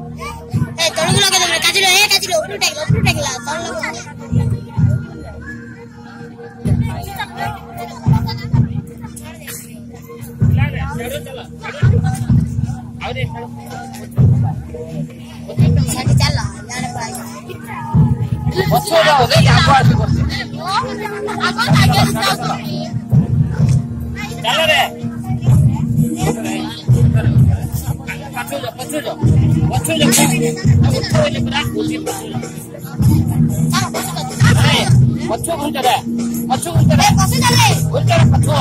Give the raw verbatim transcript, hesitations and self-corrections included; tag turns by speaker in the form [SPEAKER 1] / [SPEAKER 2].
[SPEAKER 1] Eh, tolong lo que me casi lo eh, casi lo, udah lo, udah lo, tolong lo. Saya jalan, jalan lagi.
[SPEAKER 2] Betul dah, udah jalan tu.
[SPEAKER 1] Aku tak jadi tahu.
[SPEAKER 2] Jalan deh. Betul dah, betul dah, betul dah. Betul je berat, betul betul. Hey, betul betul dah, betul betul dah.
[SPEAKER 1] Betul dah.
[SPEAKER 2] Betul betul.